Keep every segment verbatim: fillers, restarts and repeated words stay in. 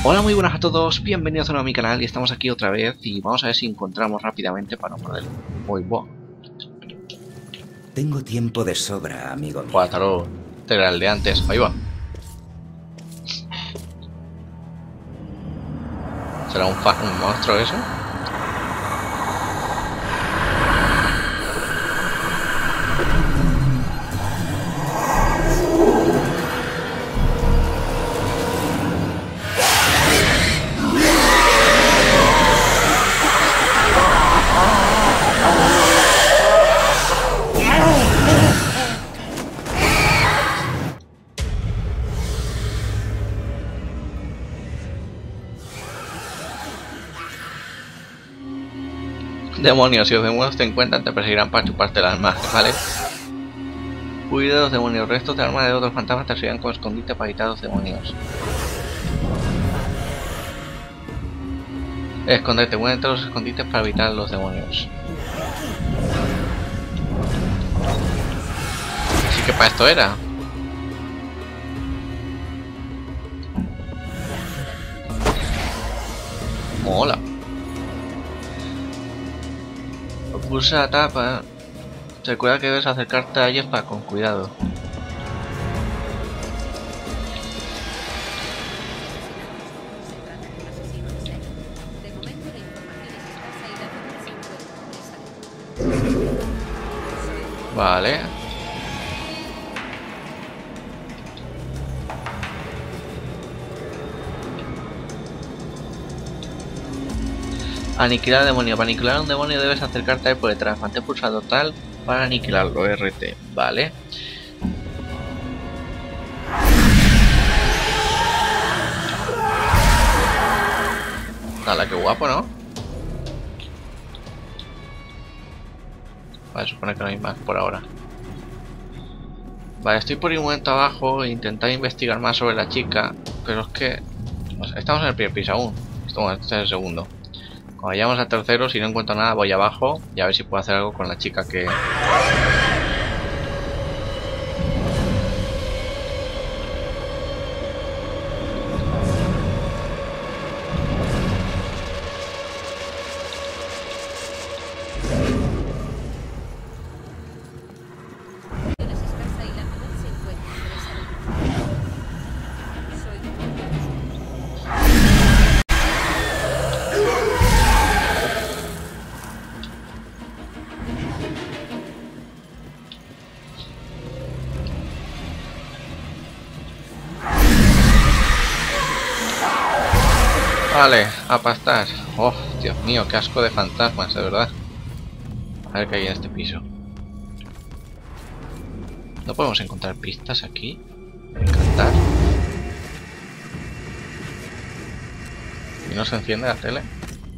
Hola, muy buenas a todos, bienvenidos de nuevo a mi canal y estamos aquí otra vez y vamos a ver si encontramos rápidamente para no perder. Uy, buah. Tengo tiempo de sobra, amigo mío. Buah, tarot. Este era el de antes, ahí va. ¿Será un, fa un monstruo eso? Demonios, si los demonios te encuentran te perseguirán para chuparte el alma, ¿vale? Huida de los demonios, restos de armas de otros fantasmas te servirán como escondite para evitar a los demonios. Escondete, mueve entre los escondites para evitar a los demonios. Así que para esto era. Mola. Pulsa la tapa. Recuerda que debes acercarte a ellos para con cuidado. Vale. Aniquilar al demonio. Para aniquilar a un demonio debes acercarte a él por detrás. Mantén pulsado tal para aniquilarlo. R T. Vale. Dale, qué guapo, ¿no? Vale, supone que no hay más por ahora. Vale, estoy por un momento abajo e intentar investigar más sobre la chica. Pero es que... o sea, estamos en el primer piso aún. Estamos en este es el segundo. Cuando vayamos al tercero, si no encuentro nada, voy abajo y a ver si puedo hacer algo con la chica que... Vale, a pastar. Oh, Dios mío, qué asco de fantasmas, de verdad. A ver qué hay en este piso. ¿No podemos encontrar pistas aquí? Encantar. ¿Y no se enciende la tele?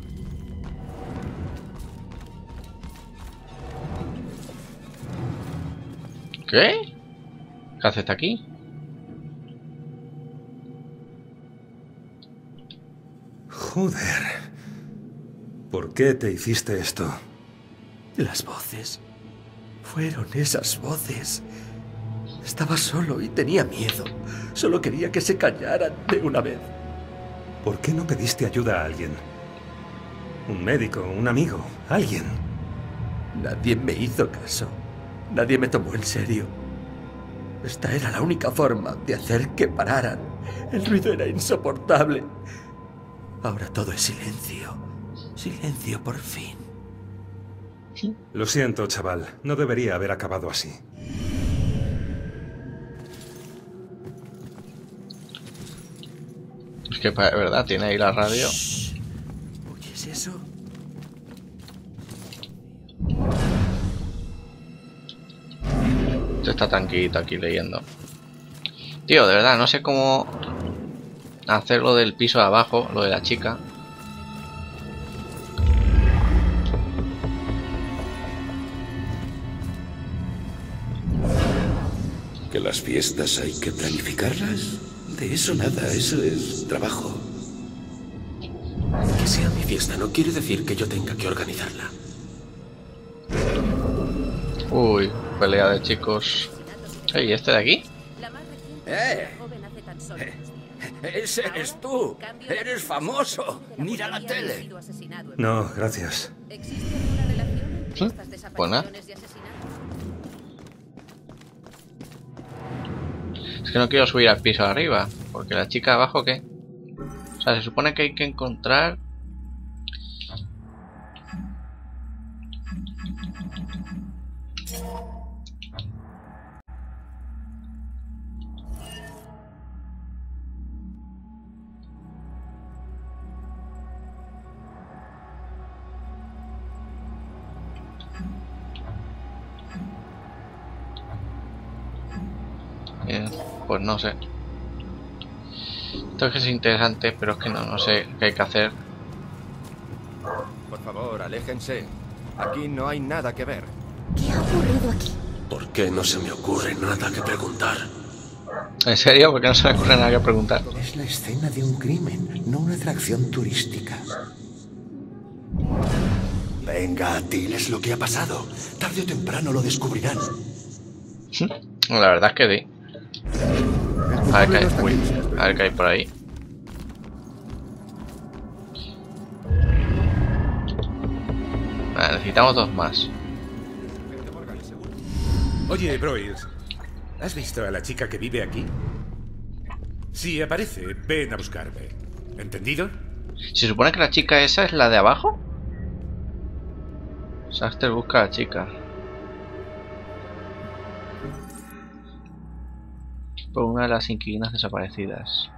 ¿Qué? ¿Qué hace aquí? Joder. ¿Por qué te hiciste esto? Las voces. Fueron esas voces. Estaba solo y tenía miedo. Solo quería que se callaran de una vez. ¿Por qué no pediste ayuda a alguien? Un médico, un amigo, alguien. Nadie me hizo caso. Nadie me tomó en serio. Esta era la única forma de hacer que pararan. El ruido era insoportable. Ahora todo es silencio. Silencio por fin. Lo siento, chaval. No debería haber acabado así. Es que, de verdad, tiene ahí la radio. ¿Oyes eso? Esto está tranquilito aquí leyendo. Tío, de verdad, no sé cómo hacer lo del piso de abajo, lo de la chica. ¿Que las fiestas hay que planificarlas? De eso nada, eso es trabajo. Que sea mi fiesta no quiere decir que yo tenga que organizarla. Uy, pelea de chicos. Hey, ¿este de aquí? ¡Eh! Ese eres tú. Eres famoso. Mira la tele. No, gracias. ¿Sí? Pues nada. Es que no quiero subir al piso de arriba, porque la chica de abajo, ¿qué? O sea, se supone que hay que encontrar... Eh, pues no sé. Esto es que es interesante, pero es que no, no sé qué hay que hacer. Por favor, aléjense. Aquí no hay nada que ver. ¿Qué ha ocurrido aquí? ¿Por qué no se me ocurre nada que preguntar? ¿En serio? ¿Por qué no se me ocurre nada que preguntar? Es la escena de un crimen, no una atracción turística. Venga, diles lo que ha pasado. Tarde o temprano lo descubrirán. La verdad es que sí. A ver qué hay, uy, a ver qué hay por ahí. Vale, necesitamos dos más. Oye, Broyles, ¿has visto a la chica que vive aquí? Si aparece, ven a buscarme. ¿Entendido? ¿Se supone que la chica esa es la de abajo? Saster busca a la chica. Por una de las inquilinas desaparecidas.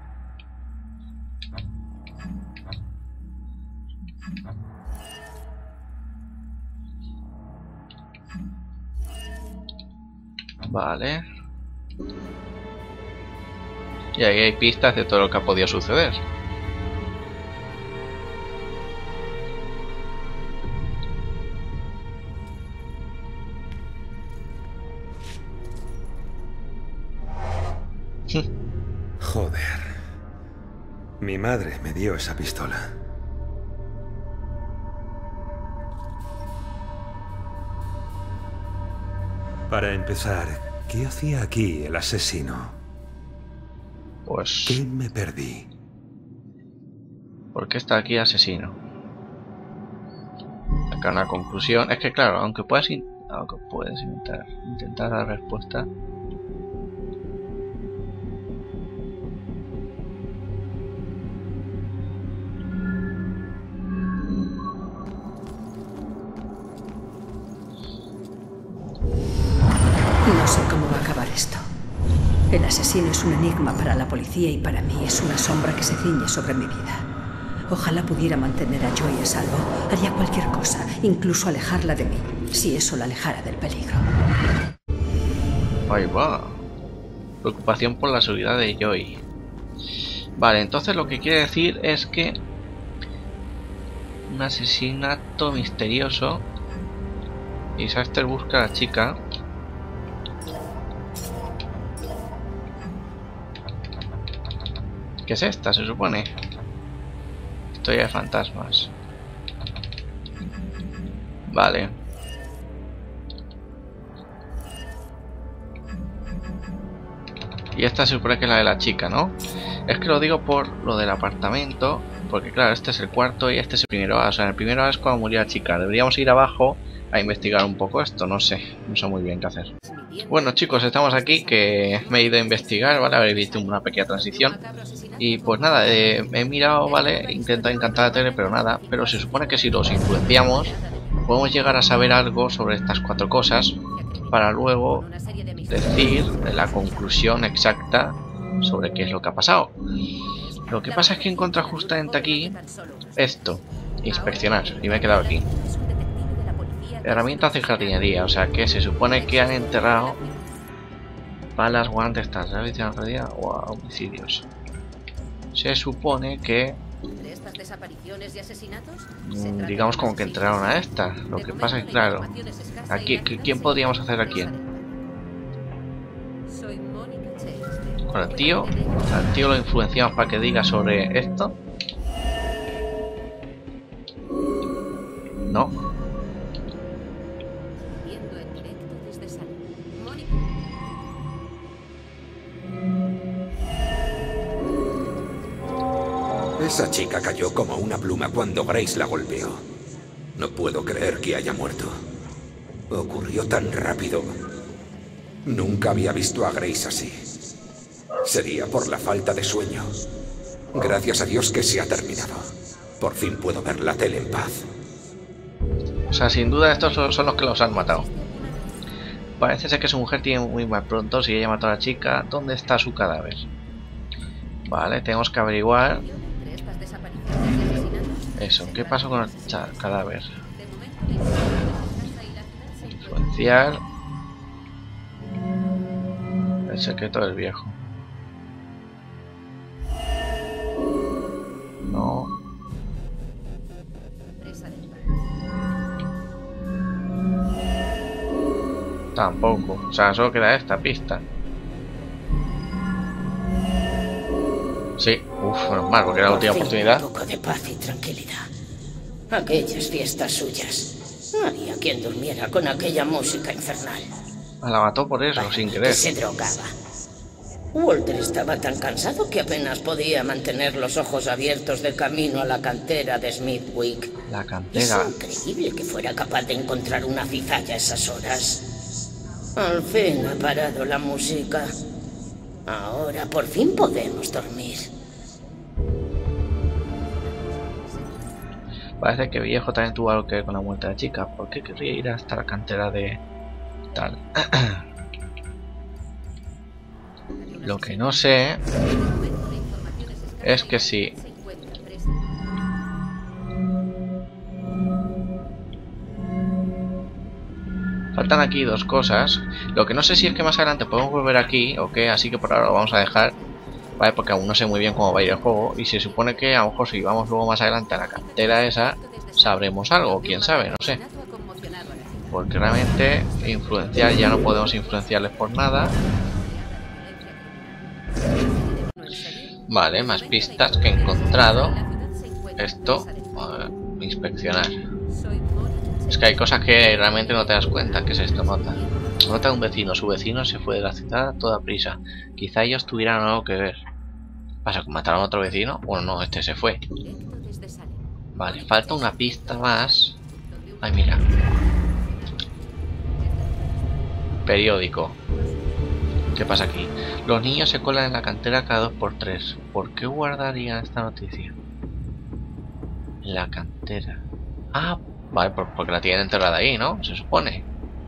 Vale. Y ahí hay pistas de todo lo que ha podido suceder. Joder. Mi madre me dio esa pistola. Para empezar, ¿qué hacía aquí el asesino? Pues... ¿Qué me perdí? ¿por qué está aquí asesino? Acá una conclusión. Es que claro, aunque puedas, in aunque puedes intentar, intentar dar respuesta... No sé cómo va a acabar esto. El asesino es un enigma para la policía y para mí es una sombra que se ciñe sobre mi vida. Ojalá pudiera mantener a Joy a salvo. Haría cualquier cosa, incluso alejarla de mí, si eso la alejara del peligro. Ahí va. Preocupación por la seguridad de Joy. Vale, entonces lo que quiere decir es que un asesinato misterioso y Saster busca a la chica. ¿Qué es esta, se supone? Historia de fantasmas. Vale. Y esta se supone que es la de la chica, ¿no? Es que lo digo por lo del apartamento, porque claro, este es el cuarto y este es el primero A. O sea, en el primero A es cuando murió la chica. Deberíamos ir abajo a investigar un poco esto, no sé. No sé muy bien qué hacer. Bueno, chicos, estamos aquí, que me he ido a investigar, ¿vale? Habéis visto una pequeña transición. Y pues nada, eh, he mirado, ¿vale? He intentado encantar la tele, pero nada. Pero se supone que si los influenciamos, podemos llegar a saber algo sobre estas cuatro cosas para luego decir la conclusión exacta sobre qué es lo que ha pasado. Lo que pasa es que he encontrado justamente aquí esto, inspeccionar, y me he quedado aquí. Herramientas de jardinería, o sea que se supone que han enterrado balas, guantes, tal, ¿sabes? De jardinería o homicidios. Se supone que digamos como que enterraron a esta. Lo que pasa es que claro, aquí, ¿quién podríamos hacer a quién? Con el tío, al tío lo influenciamos para que diga sobre esto. No. Esa chica cayó como una pluma cuando Grace la golpeó. No puedo creer que haya muerto. Ocurrió tan rápido. Nunca había visto a Grace así. Sería por la falta de sueño. Gracias a Dios que se ha terminado. Por fin puedo ver la tele en paz. O sea, sin duda estos son los que los han matado. Parece ser que su mujer tiene muy mal pronto. Si ella mató a la chica, ¿dónde está su cadáver? Vale, tenemos que averiguar. Eso, ¿qué pasó con el cadáver? Influenciar. El secreto del viejo. No. Tampoco. O sea, solo queda esta pista. Sí. Uf, menos mal, porque era la última oportunidad. Un poco de paz y tranquilidad. Aquellas fiestas suyas. No había quien durmiera con aquella música infernal. La mató por eso, Vaya, sin querer. que se drogaba. Walter estaba tan cansado que apenas podía mantener los ojos abiertos de camino a la cantera de Smithwick. La cantera. Es increíble que fuera capaz de encontrar una cizalla a esas horas. Al fin ha parado la música. Ahora por fin podemos dormir. Parece que viejo también tuvo algo que ver con la muerte de la chica. ¿Por qué querría ir hasta la cantera de tal? Lo que no sé es que si faltan aquí dos cosas. Lo que no sé si es que más adelante podemos volver aquí o qué, así que por ahora lo vamos a dejar, vale, porque aún no sé muy bien cómo va a ir el juego. Y se supone que a lo mejor si vamos luego más adelante a la cantera esa, sabremos algo, quién sabe, no sé. Porque realmente influenciar ya no podemos influenciarles por nada. Vale, más pistas que he encontrado. Esto, a ver, inspeccionar. Es que hay cosas que realmente no te das cuenta. ¿Qué es esto? Nota. Nota de un vecino. Su vecino se fue de la ciudad a toda prisa. Quizá ellos tuvieran algo que ver. ¿Pasa que mataron a otro vecino? Bueno, no, este se fue. Vale, falta una pista más. Ay, mira. Periódico. ¿Qué pasa aquí? Los niños se colan en la cantera cada dos por tres. ¿Por qué guardaría esta noticia? En la cantera. Ah, vale, porque la tienen enterrada ahí, ¿no? Se supone.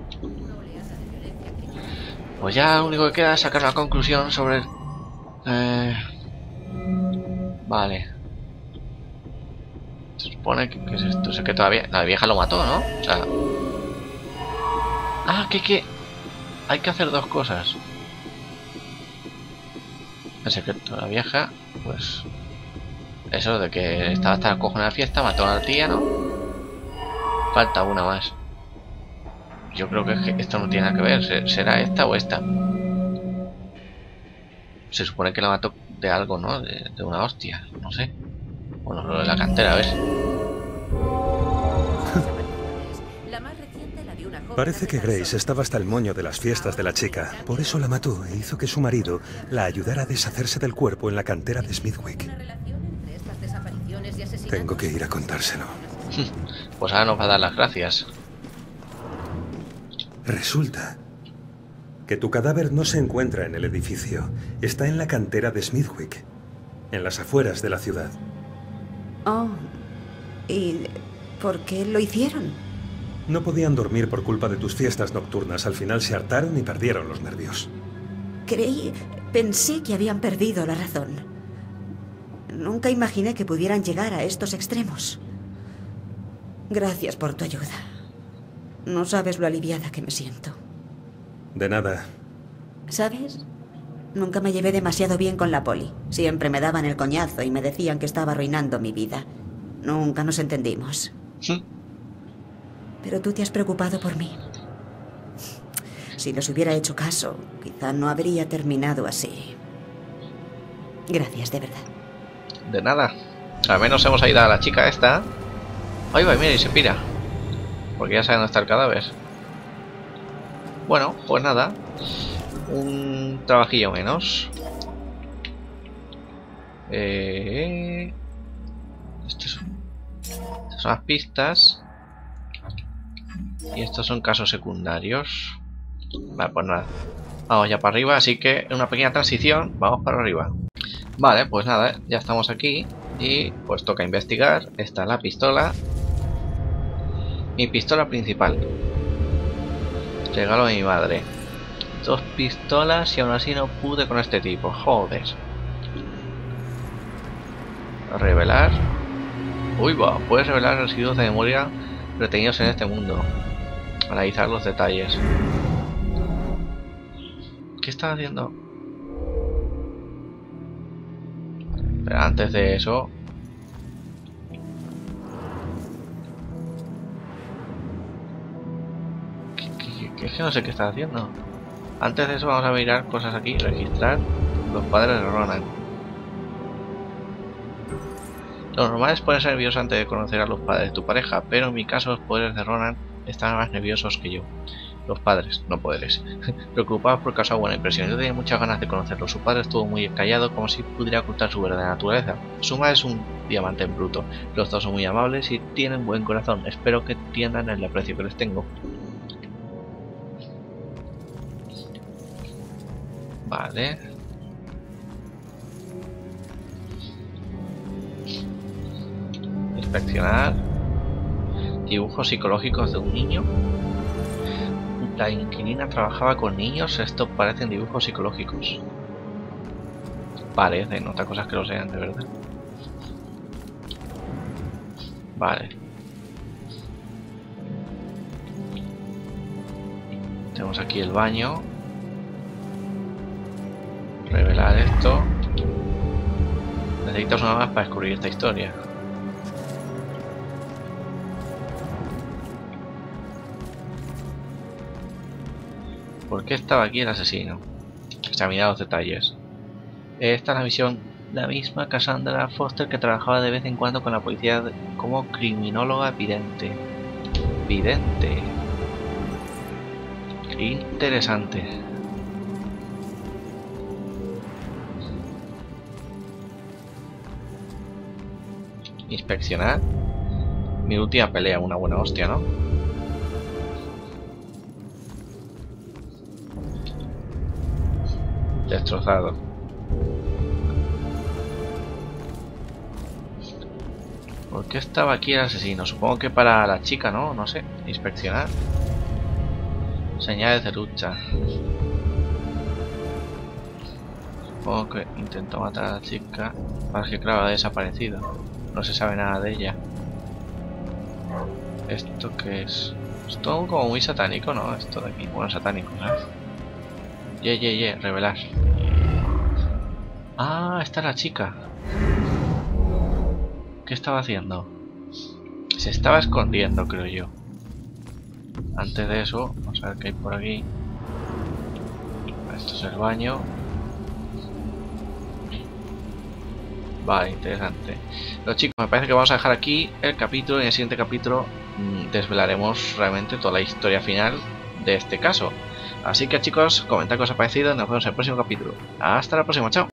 Pues ya lo único que queda es sacar una conclusión sobre... Eh... Vale. Se supone que, que es esto. O sea, que todavía... La vieja lo mató, ¿no? O sea... Ah, que que... Hay que hacer dos cosas. El secreto de la vieja, pues... Eso de que estaba hasta el cojo en la fiesta, mató a la tía, ¿no? Falta una más. Yo creo que esto no tiene nada que ver. ¿Será esta o esta? Se supone que la mató de algo, ¿no? De, de una hostia, no sé. Bueno, lo de la cantera, a ver. Parece que Grace estaba hasta el moño de las fiestas de la chica. Por eso la mató e hizo que su marido la ayudara a deshacerse del cuerpo en la cantera de Smithwick. Tengo que ir a contárselo. Pues ahora nos va a dar las gracias. Resulta que tu cadáver no se encuentra en el edificio. Está en la cantera de Smithwick, en las afueras de la ciudad. Oh, ¿y por qué lo hicieron? No podían dormir por culpa de tus fiestas nocturnas. Al final se hartaron y perdieron los nervios. Creí... Pensé que habían perdido la razón. Nunca imaginé que pudieran llegar a estos extremos. Gracias por tu ayuda. No sabes lo aliviada que me siento. De nada. ¿Sabes? Nunca me llevé demasiado bien con la poli. Siempre me daban el coñazo y me decían que estaba arruinando mi vida. Nunca nos entendimos. ¿Sí? Pero tú te has preocupado por mí. Si les hubiera hecho caso, quizá no habría terminado así. Gracias, de verdad. De nada. Al menos hemos ayudado a la chica esta. Ahí va, mira, y se pira. Porque ya sabe dónde está el cadáver. Bueno, pues nada. Un trabajillo menos. Eh... Son las pistas. Y estos son casos secundarios. Vale, pues nada. Vamos ya para arriba, así que en una pequeña transición, vamos para arriba. Vale, pues nada, ya estamos aquí. Y pues toca investigar. Esta es la pistola. Mi pistola principal. Regalo de mi madre. Dos pistolas y aún así no pude con este tipo. Joder. Revelar. Uy, va. Puedes revelar residuos de memoria retenidos en este mundo. Analizar los detalles. ¿Qué están haciendo? Pero antes de eso... ¿Qué, qué, qué, es que no sé qué está haciendo? Antes de eso vamos a mirar cosas aquí. Registrar los padres de Ronan. Lo normal es ponerse nervioso antes de conocer a los padres de tu pareja, pero en mi caso los poderes de Ronan están más nerviosos que yo. Los padres, no poderes. Preocupados por causar buena impresión. Yo tenía muchas ganas de conocerlo. Su padre estuvo muy callado, como si pudiera ocultar su verdadera naturaleza. Su madre es un diamante en bruto. Los dos son muy amables y tienen buen corazón. Espero que entiendan el aprecio que les tengo. Vale. Inspeccionar. Dibujos psicológicos de un niño. La inquilina trabajaba con niños. Esto parecen dibujos psicológicos. Parecen, otra cosa es que lo sean de verdad. Vale. Tenemos aquí el baño. Revelar esto. Necesitas una más para descubrir esta historia. ¿Por qué estaba aquí el asesino? Examinar los detalles. Esta es la misión. La misma Cassandra Foster que trabajaba de vez en cuando con la policía como criminóloga vidente. Vidente. Qué interesante. Inspeccionar. Mi última pelea, una buena hostia, ¿no? Destrozado. ¿Por qué estaba aquí el asesino? Supongo que para la chica, ¿no? No sé. Inspeccionar. Señales de lucha. Supongo que intentó matar a la chica. Para que claro, ha desaparecido. No se sabe nada de ella. ¿Esto qué es? Es todo como muy satánico, ¿no? Esto de aquí. Bueno, satánico, ¿sabes? Ye, ye, ye, revelar. Ah, está la chica. ¿Qué estaba haciendo? Se estaba escondiendo, creo yo. Antes de eso, vamos a ver qué hay por aquí. Esto es el baño. Vale, interesante. Pero chicos, me parece que vamos a dejar aquí el capítulo. Y en el siguiente capítulo mmm, desvelaremos realmente toda la historia final de este caso. Así que chicos, comentad qué os ha parecido y nos vemos en el próximo capítulo. Hasta la próxima, chao.